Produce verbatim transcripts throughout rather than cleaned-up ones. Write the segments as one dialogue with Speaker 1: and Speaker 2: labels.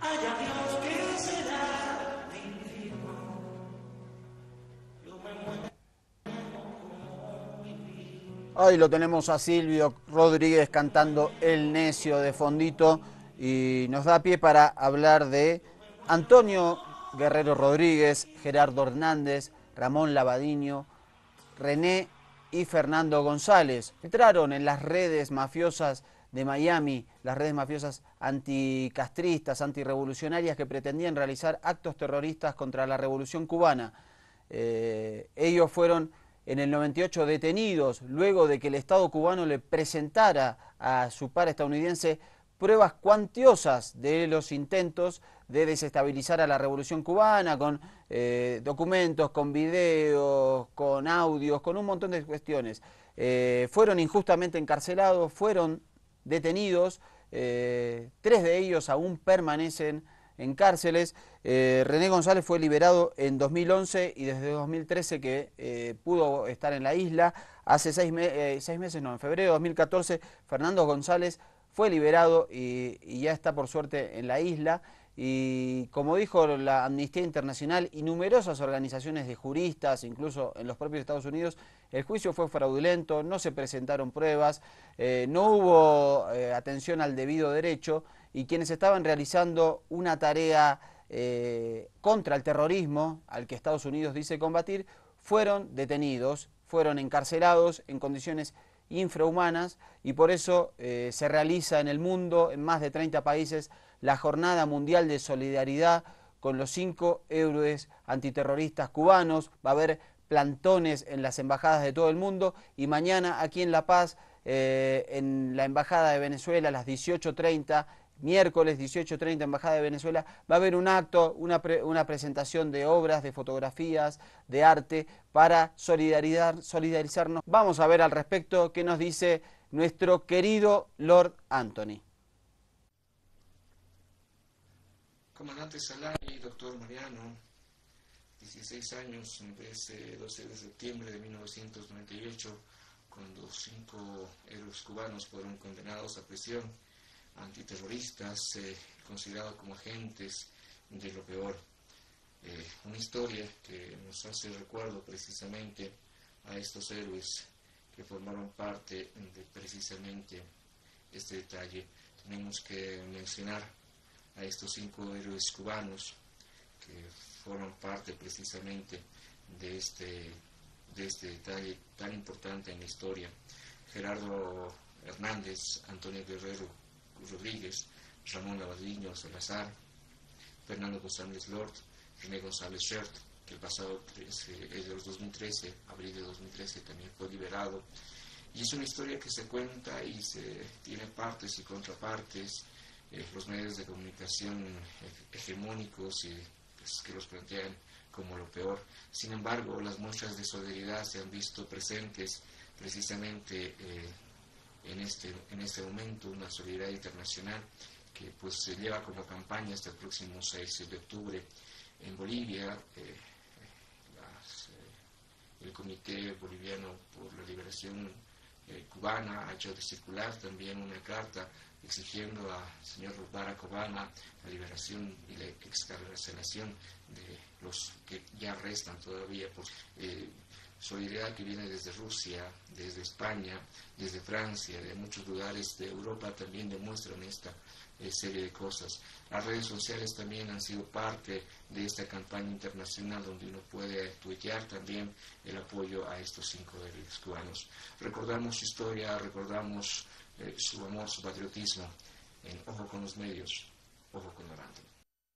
Speaker 1: Haya Dios que será mi infierno. Yo me muero.
Speaker 2: Hoy lo tenemos a Silvio Rodríguez cantando El Necio de fondito y nos da pie para hablar de Antonio Guerrero Rodríguez, Gerardo Hernández, Ramón Lavadiño, René y Fernando González. Entraron en las redes mafiosas de Miami, las redes mafiosas anticastristas, antirrevolucionarias que pretendían realizar actos terroristas contra la revolución cubana. Eh, ellos fueron en el noventa y ocho detenidos luego de que el Estado cubano le presentara a su par estadounidense pruebas cuantiosas de los intentos de desestabilizar a la revolución cubana, con eh, documentos, con videos, con audios, con un montón de cuestiones. Eh, fueron injustamente encarcelados, fueron detenidos, eh, tres de ellos aún permanecen en cárceles. Eh, René González fue liberado en dos mil once y desde dos mil trece que eh, pudo estar en la isla. Hace seis, me eh, seis meses, no, en febrero de dos mil catorce, Fernando González fue liberado y, y ya está por suerte en la isla. Y como dijo la Amnistía Internacional y numerosas organizaciones de juristas, incluso en los propios Estados Unidos, el juicio fue fraudulento, no se presentaron pruebas, eh, no hubo eh, atención al debido derecho, y quienes estaban realizando una tarea eh, contra el terrorismo, al que Estados Unidos dice combatir, fueron detenidos, fueron encarcelados en condiciones infrahumanas, y por eso eh, se realiza en el mundo, en más de treinta países, la Jornada Mundial de Solidaridad con los cinco héroes antiterroristas cubanos. Va a haber plantones en las embajadas de todo el mundo, y mañana aquí en La Paz, eh, en la Embajada de Venezuela, a las dieciocho treinta, miércoles dieciocho treinta, Embajada de Venezuela, va a haber un acto, una, pre, una presentación de obras, de fotografías, de arte, para solidarizar, solidarizarnos. Vamos a ver al respecto qué nos dice nuestro querido Lord Anthony.
Speaker 3: Comandante Salari, doctor Mariano, dieciséis años, ese doce de septiembre de mil novecientos noventa y ocho, cuando cinco héroes cubanos fueron condenados a prisión, antiterroristas, eh, considerados como agentes de lo peor. Eh, una historia que nos hace recuerdo precisamente a estos héroes que formaron parte de precisamente este detalle. Tenemos que mencionar a estos cinco héroes cubanos que forman parte precisamente de este, de este detalle tan importante en la historia. Gerardo Hernández, Antonio Guerrero Rodríguez, Ramón Lavadiño Salazar, Fernando González Lord, René González Shert, que el pasado trece, eh, de los dos mil trece, abril de dos mil trece, también fue liberado. Y es una historia que se cuenta y se tiene partes y contrapartes. Eh, los medios de comunicación hegemónicos y pues, que los plantean como lo peor. Sin embargo, las muestras de solidaridad se han visto presentes precisamente eh, en, este, en este momento, una solidaridad internacional que pues se lleva como campaña hasta el próximo seis de octubre en Bolivia. Eh, las, eh, el Comité Boliviano por la Liberación eh, Cubana ha hecho circular también una carta exigiendo al señor Barack Obama la liberación y la excarcelación de los que ya restan todavía. Por, eh, solidaridad que viene desde Rusia, desde España, desde Francia, de muchos lugares de Europa también demuestran esta eh, serie de cosas. Las redes sociales también han sido parte de esta campaña internacional donde uno puede tuitear también el apoyo a estos cinco héroes cubanos. Recordamos su historia, recordamos eh, su amor, su patriotismo. En Ojo con los Medios, Ojo con Lord Anthony.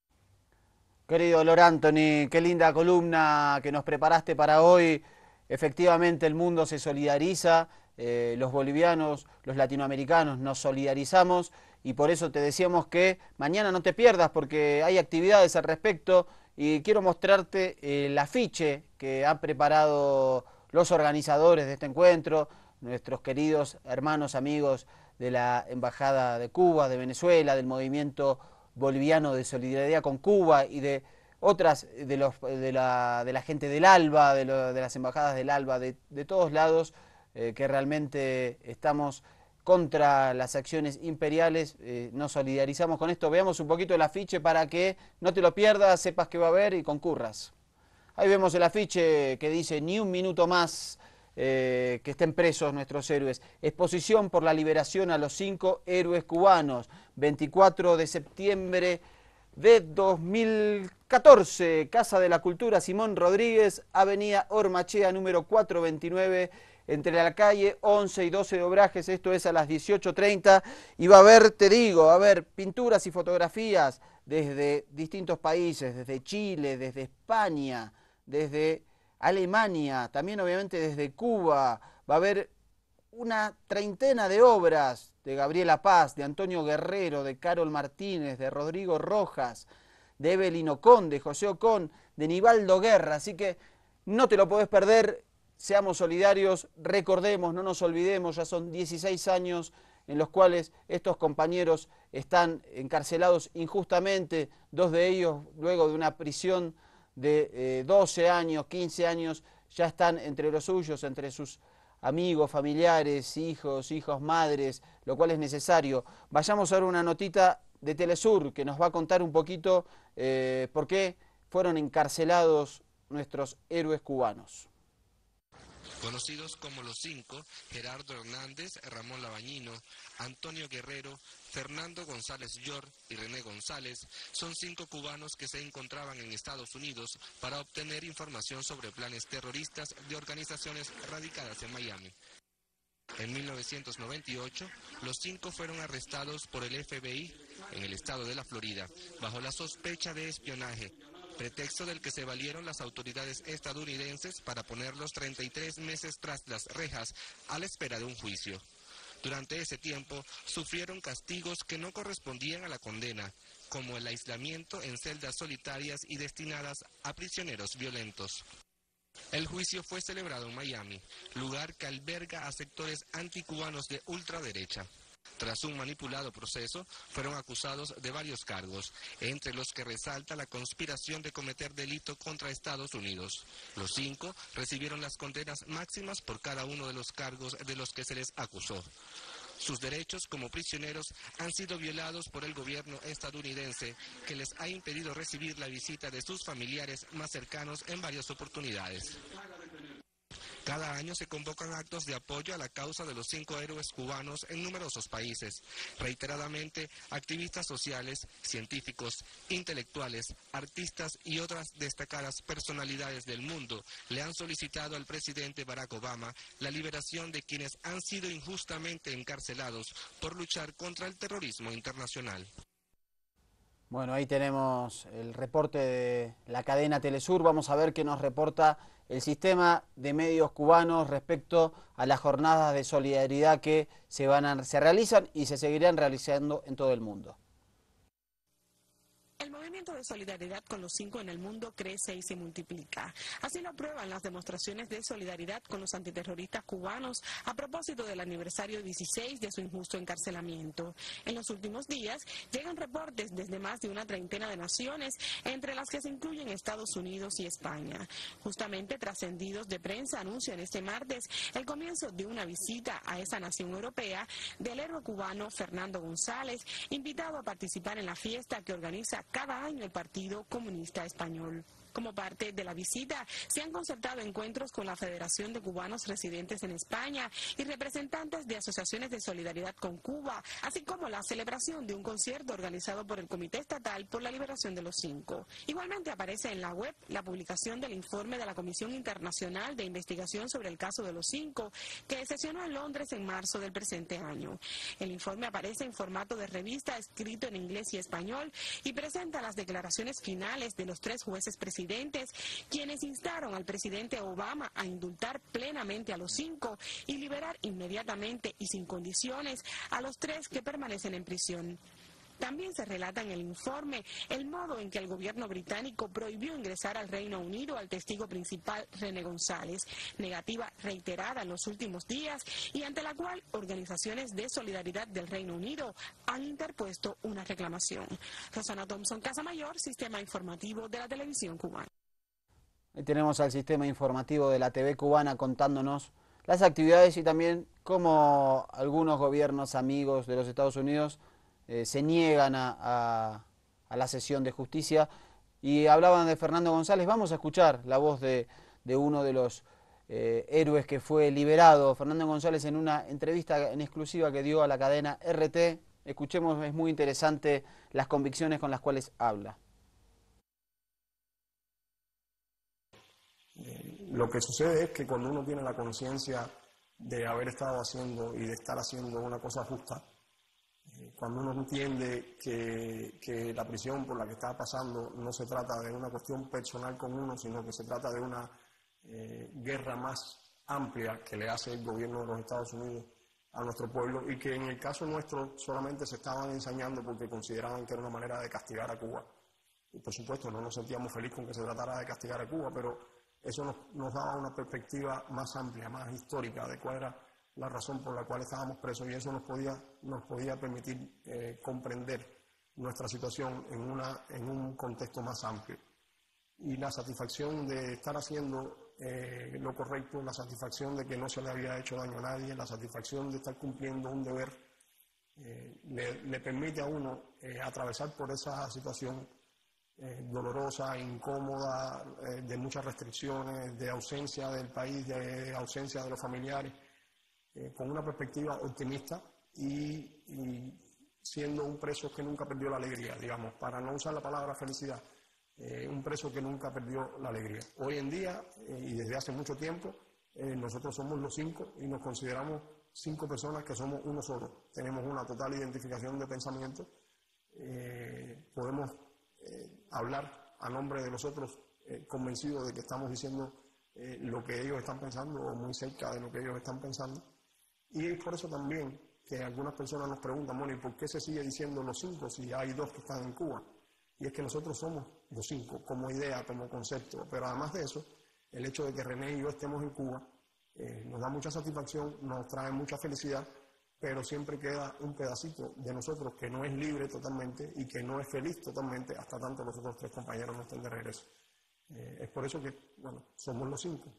Speaker 2: Querido Lord Anthony, qué linda columna que nos preparaste para hoy. Efectivamente el mundo se solidariza, eh, los bolivianos, los latinoamericanos nos solidarizamos, y por eso te decíamos que mañana no te pierdas porque hay actividades al respecto, y quiero mostrarte el afiche que han preparado los organizadores de este encuentro, nuestros queridos hermanos, amigos de la Embajada de Cuba, de Venezuela, del movimiento boliviano de solidaridad con Cuba y de otras, de, los, de, la, de la gente del ALBA, de, lo, de las embajadas del ALBA, de, de todos lados, eh, que realmente estamos contra las acciones imperiales. Eh, nos solidarizamos con esto. Veamos un poquito el afiche para que no te lo pierdas, sepas que va a haber y concurras. Ahí vemos el afiche que dice ni un minuto más eh, que estén presos nuestros héroes. Exposición por la liberación a los cinco héroes cubanos. veinticuatro de septiembre de dos mil catorce. Casa de la Cultura Simón Rodríguez, Avenida Ormachea, número cuatrocientos veintinueve, entre la calle once y doce de Obrajes. Esto es a las dieciocho treinta. Y va a haber, te digo, va a haber pinturas y fotografías desde distintos países, desde Chile, desde España, desde Alemania, también obviamente desde Cuba. Va a haber una treintena de obras de Gabriela Paz, de Antonio Guerrero, de Carol Martínez, de Rodrigo Rojas, de Evelyn Ocón, de José Ocón, de Nivaldo Guerra. Así que no te lo podés perder, seamos solidarios, recordemos, no nos olvidemos, ya son dieciséis años en los cuales estos compañeros están encarcelados injustamente, dos de ellos luego de una prisión de eh, doce años, quince años, ya están entre los suyos, entre sus amigos, familiares, hijos, hijos, madres, lo cual es necesario. Vayamos a ver una notita de Telesur que nos va a contar un poquito eh, por qué fueron encarcelados nuestros héroes cubanos.
Speaker 4: Conocidos como los cinco, Gerardo Hernández, Ramón Labañino, Antonio Guerrero, Fernando González Llor y René González, son cinco cubanos que se encontraban en Estados Unidos para obtener información sobre planes terroristas de organizaciones radicadas en Miami. En mil novecientos noventa y ocho, los cinco fueron arrestados por el F B I en el estado de la Florida, bajo la sospecha de espionaje, pretexto del que se valieron las autoridades estadounidenses para ponerlos treinta y tres meses tras las rejas a la espera de un juicio. Durante ese tiempo sufrieron castigos que no correspondían a la condena, como el aislamiento en celdas solitarias y destinadas a prisioneros violentos. El juicio fue celebrado en Miami, lugar que alberga a sectores anticubanos de ultraderecha. Tras un manipulado proceso, fueron acusados de varios cargos, entre los que resalta la conspiración de cometer delito contra Estados Unidos. Los cinco recibieron las condenas máximas por cada uno de los cargos de los que se les acusó. Sus derechos como prisioneros han sido violados por el gobierno estadounidense, que les ha impedido recibir la visita de sus familiares más cercanos en varias oportunidades. Cada año se convocan actos de apoyo a la causa de los cinco héroes cubanos en numerosos países. Reiteradamente, activistas sociales, científicos, intelectuales, artistas y otras destacadas personalidades del mundo le han solicitado al presidente Barack Obama la liberación de quienes han sido injustamente encarcelados por luchar contra el terrorismo internacional.
Speaker 2: Bueno, ahí tenemos el reporte de la cadena Telesur. Vamos a ver qué nos reporta el sistema de medios cubanos respecto a las jornadas de solidaridad que se, van a, se realizan y se seguirán realizando en todo el mundo.
Speaker 5: El movimiento de solidaridad con los cinco en el mundo crece y se multiplica. Así lo prueban las demostraciones de solidaridad con los antiterroristas cubanos a propósito del aniversario dieciséis de su injusto encarcelamiento. En los últimos días llegan reportes desde más de una treintena de naciones, entre las que se incluyen Estados Unidos y España. Justamente trascendidos de prensa anuncian este martes el comienzo de una visita a esa nación europea del héroe cubano Fernando González, invitado a participar en la fiesta que organiza cada año el Partido Comunista Español. Como parte de la visita, se han concertado encuentros con la Federación de Cubanos Residentes en España y representantes de asociaciones de solidaridad con Cuba, así como la celebración de un concierto organizado por el Comité Estatal por la Liberación de los Cinco. Igualmente aparece en la web la publicación del informe de la Comisión Internacional de Investigación sobre el caso de los Cinco, que sesionó en Londres en marzo del presente año. El informe aparece en formato de revista escrito en inglés y español y presenta las declaraciones finales de los tres jueces presidentes quienes instaron al presidente Obama a indultar plenamente a los cinco y liberar inmediatamente y sin condiciones a los tres que permanecen en prisión. También se relata en el informe el modo en que el gobierno británico prohibió ingresar al Reino Unido al testigo principal René González, negativa reiterada en los últimos días y ante la cual organizaciones de solidaridad del Reino Unido han interpuesto una reclamación. Rosana Thompson Casamayor, Sistema Informativo de la Televisión Cubana.
Speaker 2: Ahí tenemos al Sistema Informativo de la T V cubana contándonos las actividades y también cómo algunos gobiernos amigos de los Estados Unidos eh, se niegan a, a, a la sesión de justicia. Y hablaban de Fernando González. Vamos a escuchar la voz de, de uno de los eh, héroes que fue liberado, Fernando González, en una entrevista en exclusiva que dio a la cadena R T. Escuchemos, es muy interesante las convicciones con las cuales habla.
Speaker 6: Lo que sucede es que cuando uno tiene la conciencia de haber estado haciendo y de estar haciendo una cosa justa, cuando uno entiende que, que la prisión por la que está pasando no se trata de una cuestión personal con uno, sino que se trata de una eh, guerra más amplia que le hace el gobierno de los Estados Unidos a nuestro pueblo, y que en el caso nuestro solamente se estaban ensañando porque consideraban que era una manera de castigar a Cuba. Y por supuesto no nos sentíamos felices con que se tratara de castigar a Cuba, pero eso nos, nos daba una perspectiva más amplia, más histórica de cuál era la razón por la cual estábamos presos, y eso nos podía, nos podía permitir eh, comprender nuestra situación en, una, en un contexto más amplio. Y la satisfacción de estar haciendo eh, lo correcto, la satisfacción de que no se le había hecho daño a nadie, la satisfacción de estar cumpliendo un deber, eh, le, le permite a uno eh, atravesar por esa situación eh, dolorosa, incómoda, eh, de muchas restricciones, de ausencia del país, de ausencia de los familiares, Eh, con una perspectiva optimista y, y siendo un preso que nunca perdió la alegría, digamos, para no usar la palabra felicidad, eh, un preso que nunca perdió la alegría. Hoy en día, eh, y desde hace mucho tiempo, eh, nosotros somos los cinco y nos consideramos cinco personas que somos uno solo. Tenemos una total identificación de pensamiento, eh, podemos eh, hablar a nombre de los otros eh, convencidos de que estamos diciendo eh, lo que ellos están pensando o muy cerca de lo que ellos están pensando. Y es por eso también que algunas personas nos preguntan, bueno, ¿y por qué se sigue diciendo los cinco si hay dos que están en Cuba? Y es que nosotros somos los cinco, como idea, como concepto. Pero además de eso, el hecho de que René y yo estemos en Cuba eh, nos da mucha satisfacción, nos trae mucha felicidad, pero siempre queda un pedacito de nosotros que no es libre totalmente y que no es feliz totalmente hasta tanto los otros tres compañeros no estén de regreso. Eh, es por eso que, bueno, somos los cinco.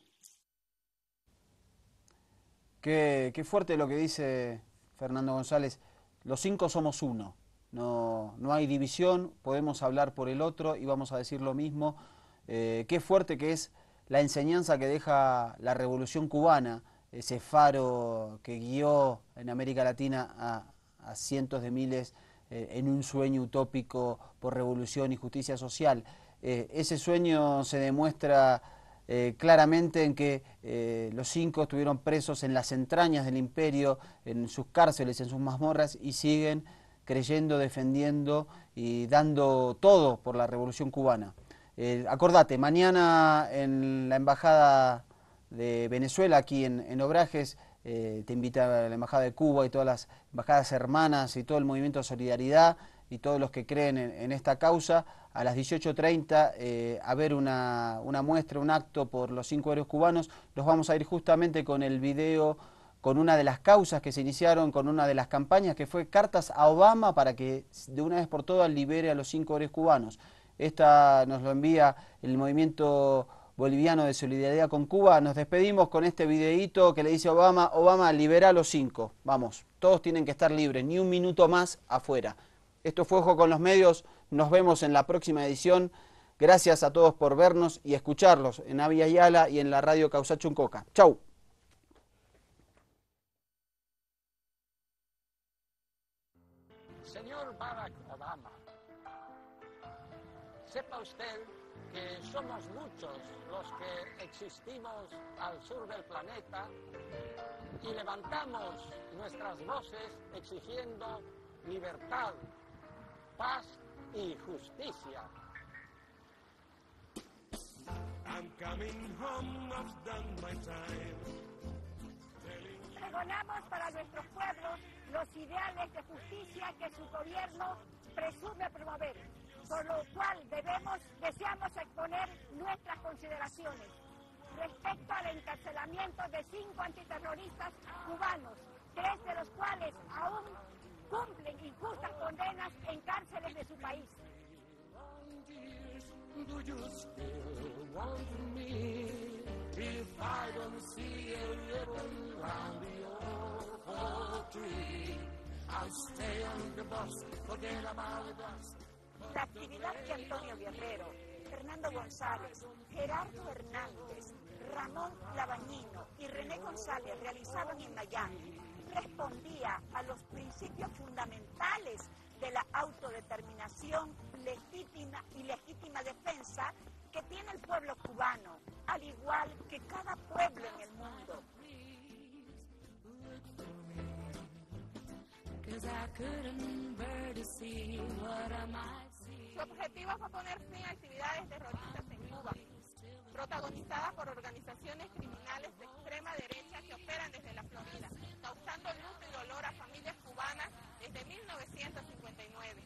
Speaker 2: Qué, qué fuerte lo que dice Fernando González. Los cinco somos uno. No, no hay división, podemos hablar por el otro y vamos a decir lo mismo. Eh, qué fuerte que es la enseñanza que deja la Revolución Cubana, ese faro que guió en América Latina a, a cientos de miles eh, en un sueño utópico por revolución y justicia social. Eh, ese sueño se demuestra Eh, claramente en que eh, los cinco estuvieron presos en las entrañas del imperio, en sus cárceles, en sus mazmorras, y siguen creyendo, defendiendo y dando todo por la Revolución Cubana. Eh, acordate, mañana en la Embajada de Venezuela, aquí en, en Obrajes, eh, te invita a la Embajada de Cuba y todas las embajadas hermanas y todo el movimiento de solidaridad y todos los que creen en, en esta causa, a las dieciocho treinta eh, a ver una, una muestra, un acto por los cinco héroes cubanos. Nos vamos a ir justamente con el video, con una de las causas que se iniciaron, con una de las campañas que fue Cartas a Obama para que de una vez por todas libere a los cinco héroes cubanos. Esta nos lo envía el movimiento boliviano de solidaridad con Cuba. Nos despedimos con este videíto que le dice a Obama: Obama, libera a los cinco. Vamos, todos tienen que estar libres, ni un minuto más afuera. Esto fue Ojo con los Medios. Nos vemos en la próxima edición. Gracias a todos por vernos y escucharlos en Avia Yala y en la radio Causachuncoca. Chau.
Speaker 7: Señor Barack Obama, sepa usted que somos muchos los que existimos al sur del planeta y levantamos nuestras voces exigiendo libertad, paz y justicia.
Speaker 1: I'm coming home, I've done my time.
Speaker 8: Pregonamos para nuestros pueblos los ideales de justicia que su gobierno presume promover, por lo cual debemos, deseamos exponer nuestras consideraciones respecto al encarcelamiento de cinco antiterroristas cubanos, tres de los cuales aún cumplen injustas condenas en cárceles de su país.
Speaker 1: Do you still want me if I don't see a little
Speaker 8: La actividad que Antonio Guerrero, Fernando González, Gerardo Hernández, Ramón Labañino y René González realizaban en Miami respondía a los principios fundamentales de la autodeterminación legítima y legítima defensa que tiene el pueblo cubano, al igual que cada pueblo en el mundo.
Speaker 9: Su objetivo fue poner fin a actividades terroristas en Cuba, protagonizadas por organizaciones criminales de extrema derecha que operan desde la Florida, causando luto y dolor a familias cubanas desde mil novecientos cincuenta y nueve.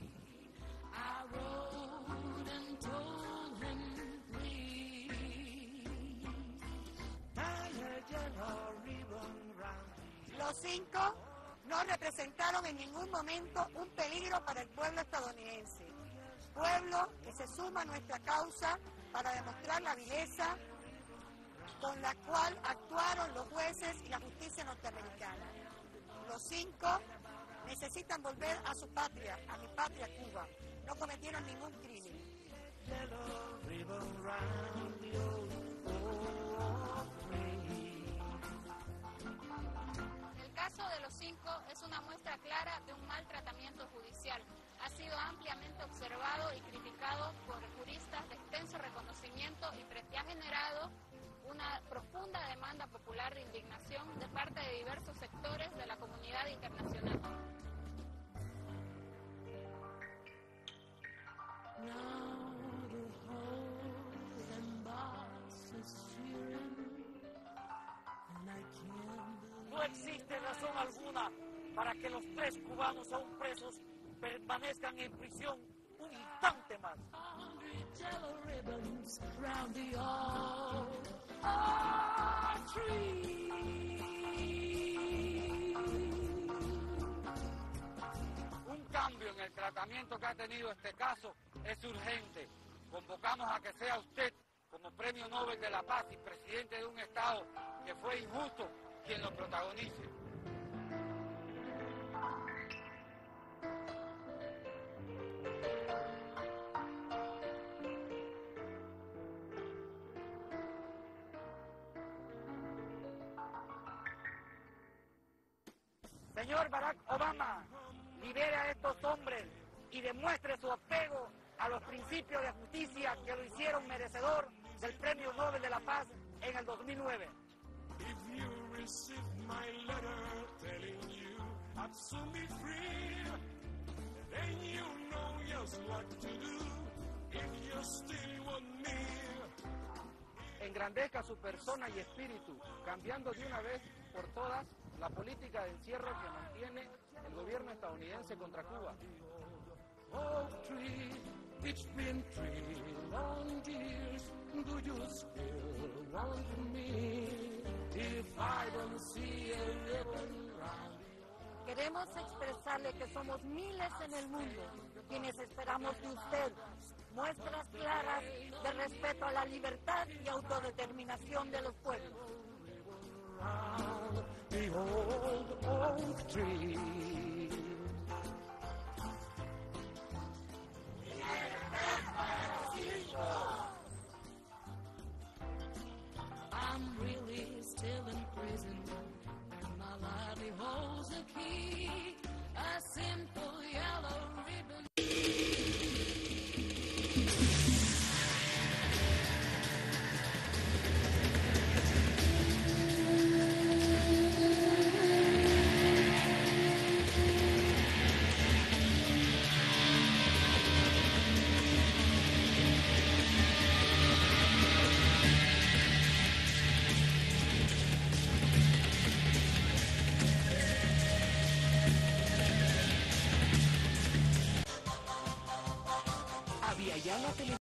Speaker 8: Los cinco no representaron en ningún momento un peligro para el pueblo estadounidense, pueblo que se suma a nuestra causa para demostrar la viveza con la cual actuaron los jueces y la justicia norteamericana. Los cinco necesitan volver a su patria, a mi patria Cuba. No cometieron ningún crimen.
Speaker 10: El caso de los cinco es una muestra clara de un mal tratamiento judicial. Ha sido ampliamente observado y criticado por juristas de extenso reconocimiento y ha generado una profunda demanda popular de indignación de parte de diversos sectores de la comunidad internacional.
Speaker 11: No existe razón alguna para que los tres cubanos aún presos permanezcan en prisión un instante más.
Speaker 7: Un cambio en el tratamiento que ha tenido este caso es urgente. Convocamos a que sea usted, como Premio Nobel de la Paz y presidente de un Estado que fue injusto, quien lo protagonice.
Speaker 11: Señor Barack Obama, libere a estos hombres y demuestre su apego a los principios de justicia que lo hicieron merecedor del Premio Nobel de la Paz en el dos mil nueve.
Speaker 1: If you receive my letter telling you I'm soon free, then you know just what to do if you still want me.
Speaker 7: Engrandezca su persona y espíritu, cambiando de una vez por todas la política de encierro que mantiene el gobierno estadounidense contra Cuba.
Speaker 1: Oh, tree, it's been three long years. Do you still want me? If I don't see a ribbon round.
Speaker 8: Queremos expresarle que somos miles en el mundo quienes esperamos de usted muestras claras de respeto a la libertad y autodeterminación de los pueblos.
Speaker 1: The old oak tree.
Speaker 12: I'm really still in prison, and my life holds a key, a simple yellow ribbon.
Speaker 11: Había ya la televisión.